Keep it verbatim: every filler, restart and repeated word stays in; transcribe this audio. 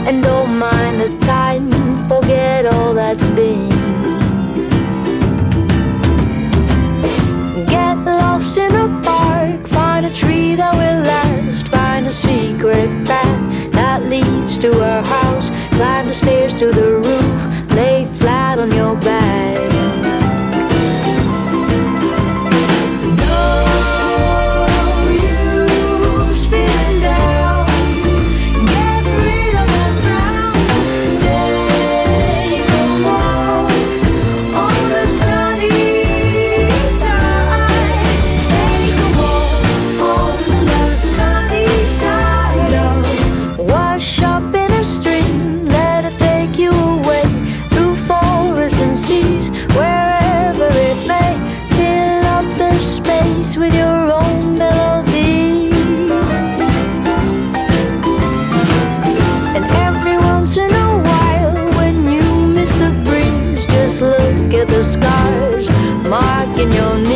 and don't mind the time, forget all that's been. Get lost in the park, find a tree that will last, find a secret path that leads to our house, climb the stairs to the roof, lay flat on your back. Wherever it may, fill up the space with your own melody. And every once in a while, when you miss the breeze, just look at the scars marking your